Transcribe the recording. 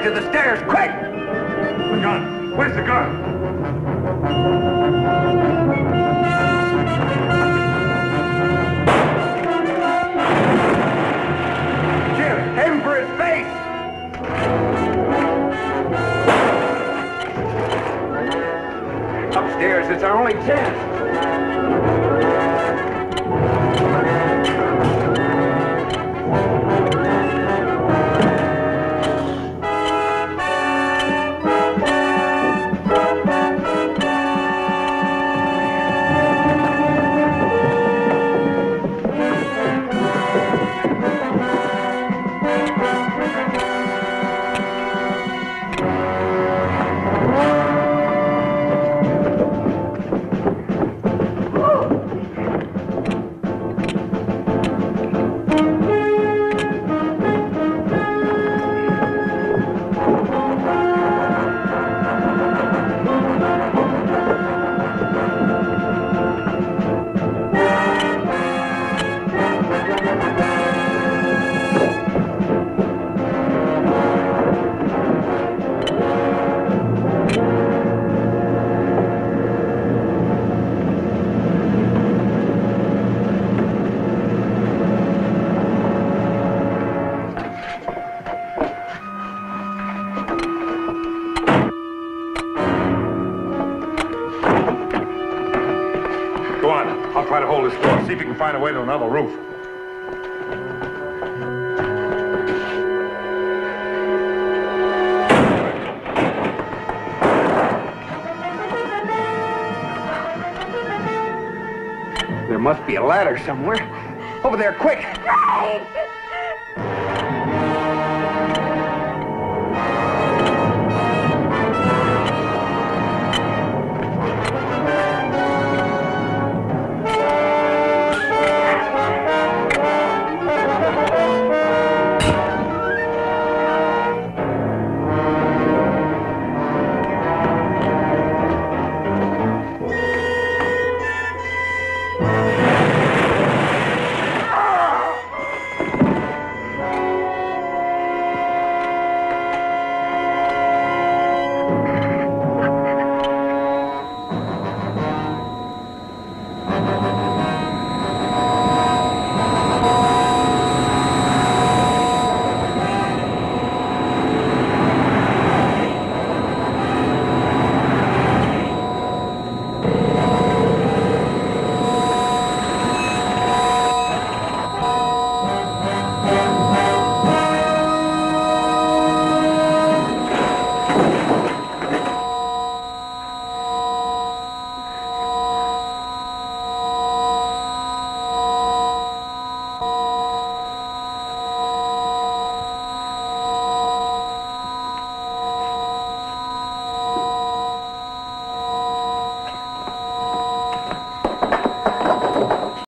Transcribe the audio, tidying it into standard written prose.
back to the stairs, quick! The gun. Where's the gun? Jim, aim for his face! Upstairs, it's our only chance. I'll try to hold this door, see if you can find a way to another roof. There must be a ladder somewhere. Over there, quick! Frank!